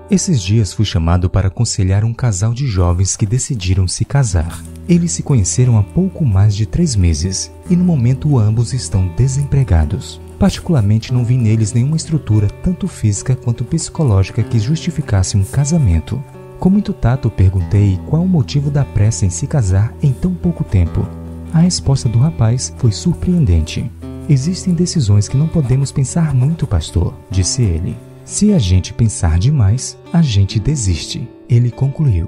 Esses dias fui chamado para aconselhar um casal de jovens que decidiram se casar. Eles se conheceram há pouco mais de 3 meses e no momento ambos estão desempregados. Particularmente não vi neles nenhuma estrutura, tanto física quanto psicológica, que justificasse um casamento. Com muito tato perguntei qual o motivo da pressa em se casar em tão pouco tempo. A resposta do rapaz foi surpreendente. Existem decisões que não podemos pensar muito, pastor, disse ele. Se a gente pensar demais, a gente desiste, ele concluiu.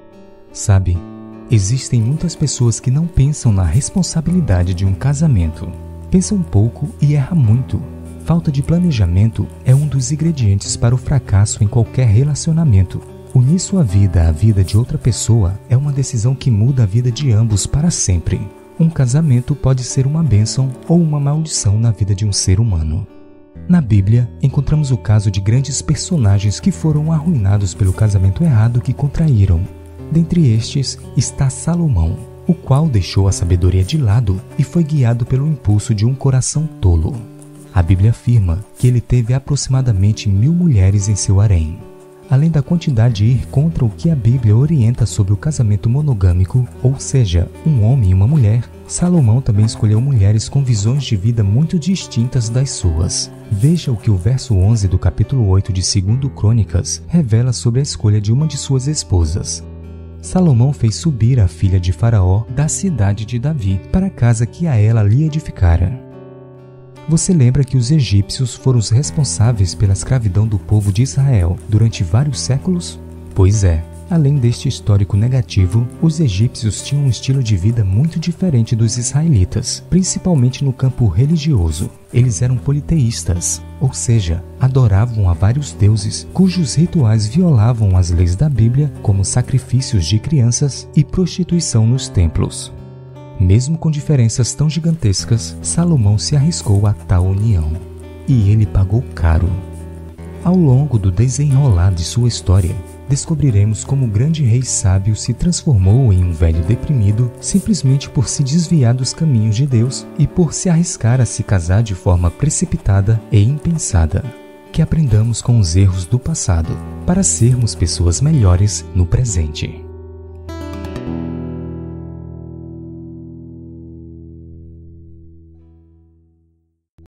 Sabe, existem muitas pessoas que não pensam na responsabilidade de um casamento. Pensam pouco e erram muito. Falta de planejamento é um dos ingredientes para o fracasso em qualquer relacionamento. Unir sua vida à vida de outra pessoa é uma decisão que muda a vida de ambos para sempre. Um casamento pode ser uma bênção ou uma maldição na vida de um ser humano. Na Bíblia, encontramos o caso de grandes personagens que foram arruinados pelo casamento errado que contraíram. Dentre estes está Salomão, o qual deixou a sabedoria de lado e foi guiado pelo impulso de um coração tolo. A Bíblia afirma que ele teve aproximadamente 1000 mulheres em seu harém. Além da quantidade de ir contra o que a Bíblia orienta sobre o casamento monogâmico, ou seja, um homem e uma mulher, Salomão também escolheu mulheres com visões de vida muito distintas das suas. Veja o que o verso 11 do capítulo 8 de 2 Crônicas revela sobre a escolha de uma de suas esposas. Salomão fez subir a filha de Faraó da cidade de Davi para a casa que a ela lhe edificara. Você lembra que os egípcios foram os responsáveis pela escravidão do povo de Israel durante vários séculos? Pois é, além deste histórico negativo, os egípcios tinham um estilo de vida muito diferente dos israelitas, principalmente no campo religioso. Eles eram politeístas, ou seja, adoravam a vários deuses, cujos rituais violavam as leis da Bíblia, como sacrifícios de crianças e prostituição nos templos. Mesmo com diferenças tão gigantescas, Salomão se arriscou a tal união. E ele pagou caro. Ao longo do desenrolar de sua história, descobriremos como o grande rei sábio se transformou em um velho deprimido simplesmente por se desviar dos caminhos de Deus e por se arriscar a se casar de forma precipitada e impensada. Que aprendamos com os erros do passado, para sermos pessoas melhores no presente.